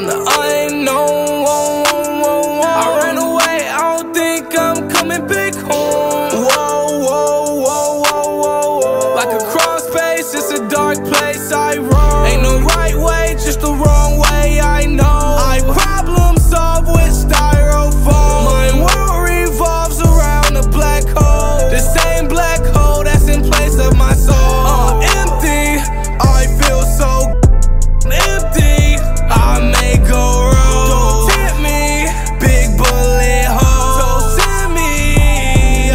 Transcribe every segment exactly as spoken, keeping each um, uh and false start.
from the unknown. Whoa, whoa, whoa, whoa. I ran away, I don't think I'm coming back home. Whoa, whoa, whoa, whoa, whoa, whoa. Like a cross space, it's a dark place I roam. Ain't no right way, just the wrong way, I know. I problem solve with styrofoam. My world revolves around a black hole, the same black hole that's in place of my soul. Uh, empty, I feel so empty. I may go wrong. Don't tempt me, big bullet hole. Don't send me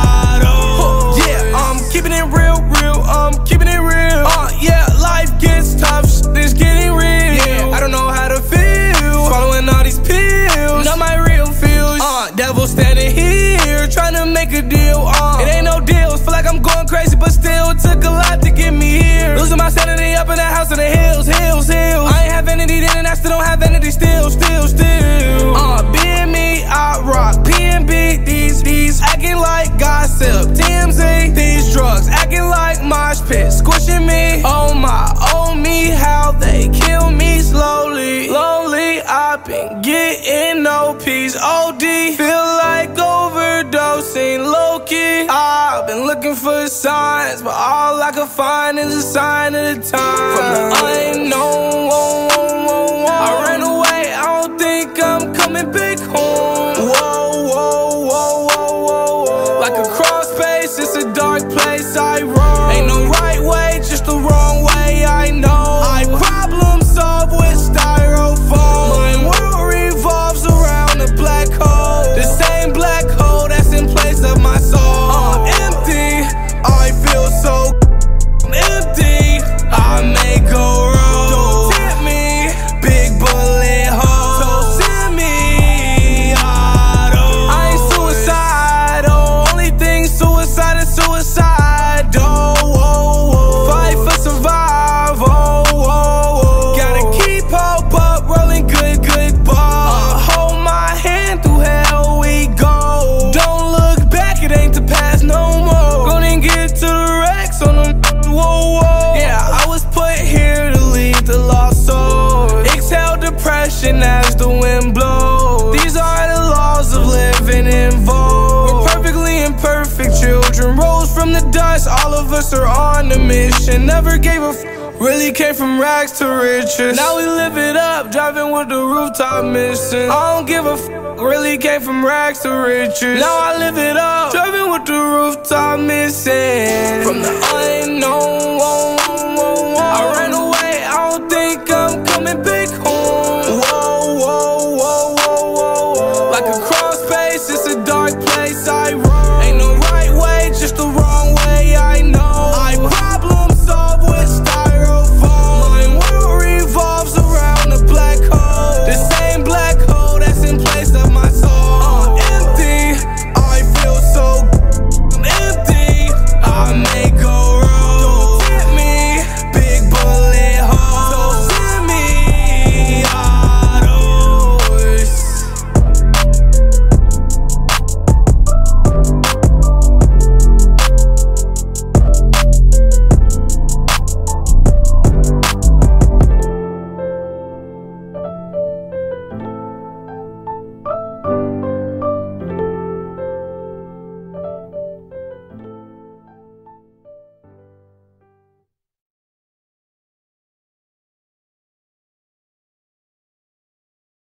auto. Yeah, I'm keeping it real, real. I'm keeping it real. Uh, yeah, life gets tough, shit is getting real. Yeah, I don't know how to feel following all these pills. Not my real feels. Uh, devil standing here trying to make a deal. Uh, it ain't no deals. Feel like I'm going crazy, but still it took a lot to get me here. Losing my sanity up in the house in the hills, hills, hills. I ain't have vanity then, and I still don't have vanity. Still, still, still. Uh, being me, I rock. P N B, these, these acting like gossip. T M Z, these drugs acting like mosh pit, squishing me. Oh my, oh me, how they kill me slowly. Lonely, I've been getting no peace. O D, feel like overdosing. Low key, I've been looking for signs, but all I can find is a sign of the time. From the unknown, whoa, whoa, whoa, whoa. I ran away, I don't think I'm coming back home. Whoa, whoa, whoa, whoa, whoa, whoa. Like a cross space, it's a dark place I roam. Ain't no right way, just the wrong way, I know. I problem solve with styrofoam. My world revolves around a black hole, the same black hole that's in place of my soul. Uh, empty, I feel so empty. I may go wrong. Don't tempt me, big bullet hole. Don't send me auto. I ain't suicidal, only thing suicide is suicide. Oh, whoa, whoa. Fight for survival. Whoa, whoa. Gotta keep hope up, rolling good, good ball. Uh, hold my hand through hell we go. Don't look back, it ain't the past no more. Gonna get to the wrecks on them. Whoa, whoa. Yeah, I was put here to lead the lost soul. Exhale depression as the wind blows. These are the laws of living in vogue. We're perfectly imperfect children, rose from the dust. All of us are on a mission. Never gave a f really came from rags to riches. Now we live it up, driving with the rooftop missing. I don't give a f really came from rags to riches. Now I live it up, driving with the rooftop missing. From the unknown, whoa, whoa, whoa, whoa. I ran away, I don't think I'm coming back home. Whoa, whoa, whoa, whoa, whoa, whoa. Like a cross space, it's a